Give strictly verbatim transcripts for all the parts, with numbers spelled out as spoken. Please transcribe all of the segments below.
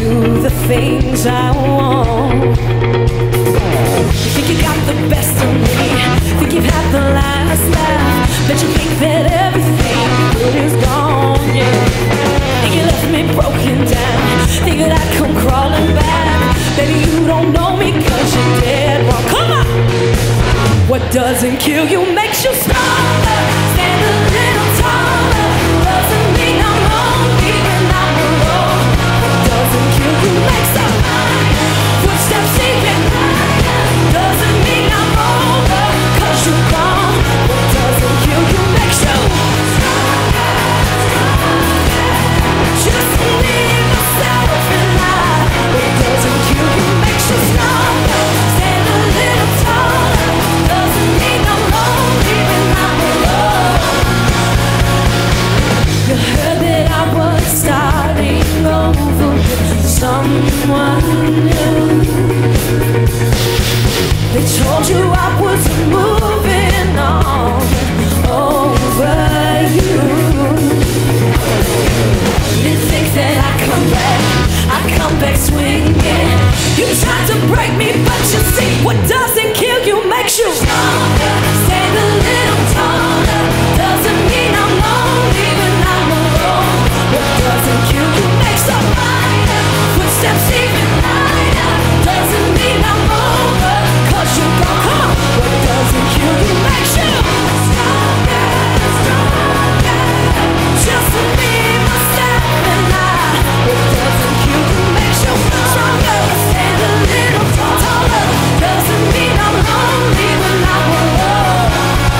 do the things I want. You think you got the best of me, think you've had the last laugh, but you think that everything good is gone, yeah. Think you left me broken down, think that I'd come crawling back. Baby, you don't know me cause you're dead wrong. Come on! What doesn't kill you makes you stronger. Stand a little taller. Doesn't mean I'm lonely when I'm alone. What doesn't kill you makes a higher. Footsteps even higher. Doesn't mean I'm over cause you're gone. What doesn't kill you makes you stronger. Just leave myself in line. What doesn't kill you makes you stronger. Stand a little taller. Doesn't mean I'm lonely when I'm alone. You heard that I was starting over with someone new. They told you I was moving on over you. You think that I come back, I come back swinging. You tried to break me, but you see, what doesn't kill you makes you stronger. Stand a little taller. Doesn't mean I'm lonely when I'm alone. What doesn't kill you makes a higher. Footsteps even higher. Doesn't mean I'm over cause you're gone. Come on. What doesn't kill you makes you stronger, stronger. Just to be myself and I. What doesn't kill you makes you stronger. Stand a little taller. Doesn't mean I'm lonely when I'm alone.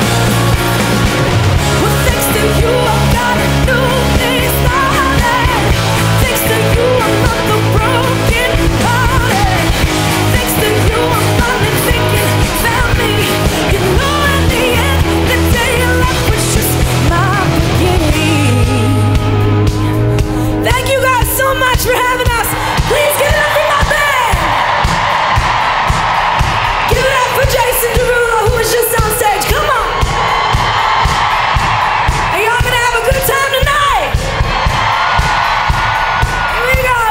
Well, thanks to you, I've got a new thing started. Thanks to you, I'm not the broken hearted. Thanks to you, I'm finally thinking about me. You know, in the end, the day of life was just my beginning. Thank you guys so much for having us. Please give it up for my band. Give it up for Jason Derulo, who was just on stage. Come on. Are y'all gonna have a good time tonight? Here we go.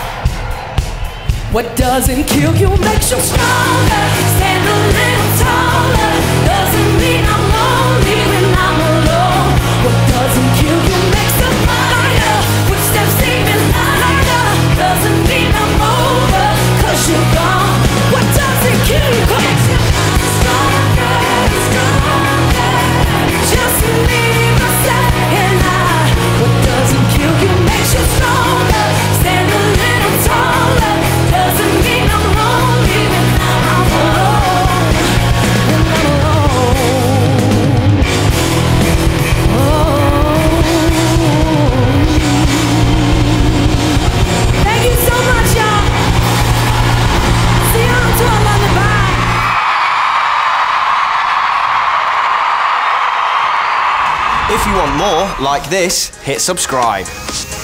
What doesn't kill you makes you stronger. Stand a little taller. Doesn't mean I'm lonely when I'm alone. What doesn't kill you makes a higher. Footsteps even higher. Doesn't mean I'm over cause you're gone. What doesn't kill you makes you stronger, stronger. Just leave myself and I. What doesn't kill you makes you stronger. Stand a little taller. Doesn't mean I'm lonely when I'm alone. When I'm alone. Oh. Thank you so much, y'all. See you on tour, London. Bye. If you want more like this, hit subscribe.